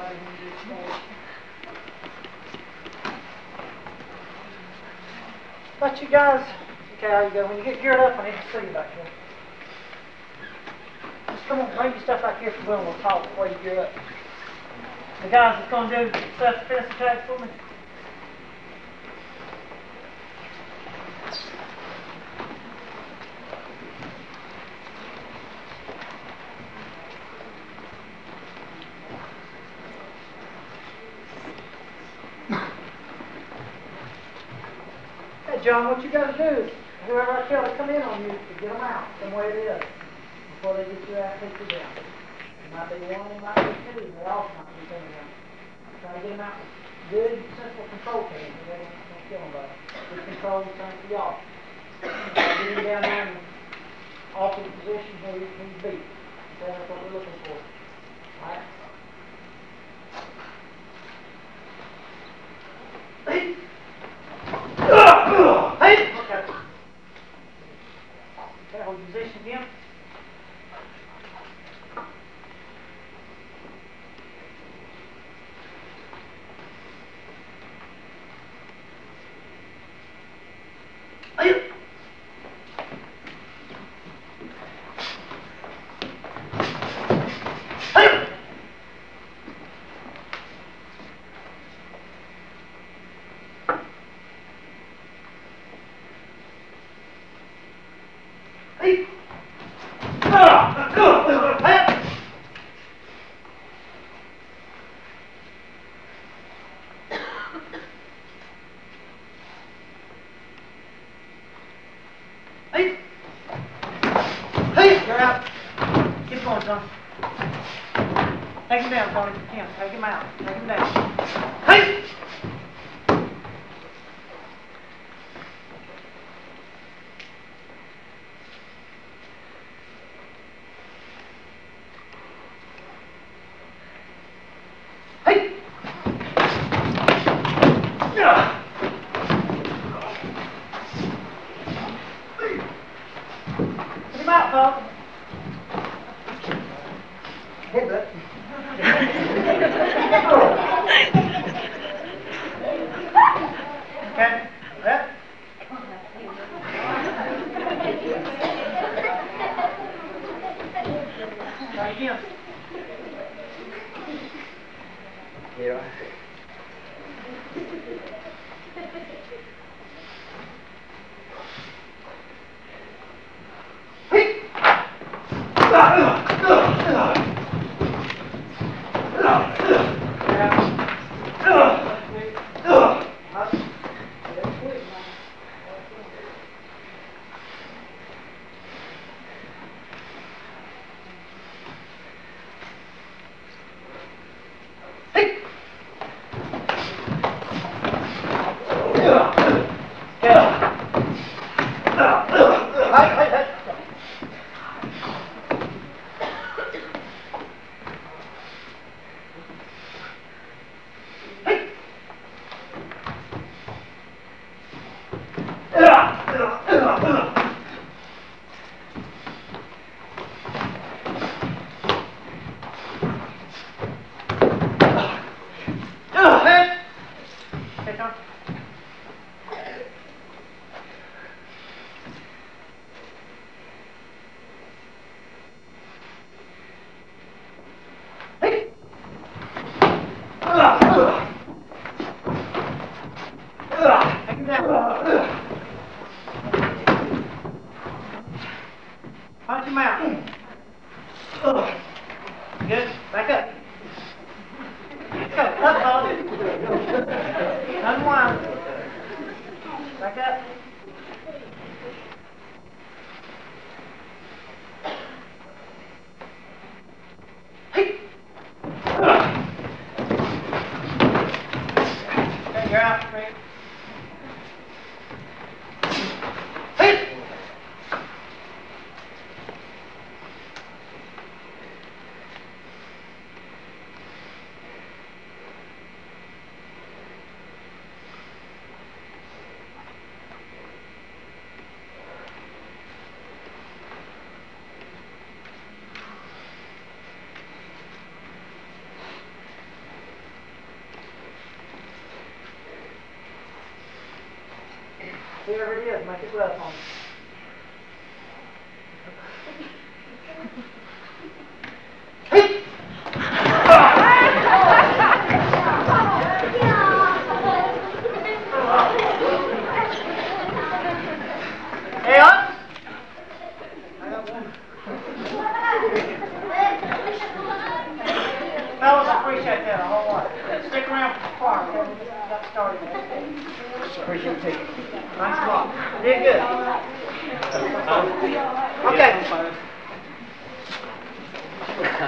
But you guys, okay, there you go. When you get geared up, I need to see you back here. Just come on, bring your stuff back here for when we'll talk before you gear up. The guys that's going to do self-defense attacks for me. John, what you got to do is, whoever I tell to come in on you, to get them out from where it is before they get you out, take you down. It might be one, it might be two, they all might be coming down. Try to get them out with good, simple control techniques. They don't kill them, but good control is something for y'all. Get them down there and alter the position where you need to be. That's what we're looking for. Alright? Hey! Okay. Okay, hold your position again. Hey! Hey! Hey! Hey! Hey! You're out. Keep going, son. Take him down, Tony. Kim, take him out. Take him down. Hey! Hey! Put him out, Paul. Headbutt. Okay. That. Try again. Yeah. Hey! whatever it is, make it rough on you. Hey, up! Fellas, I appreciate that a whole lot. Stick around for the farm. Got started. Appreciate you taking it. Thanks a lot. Did good. Okay.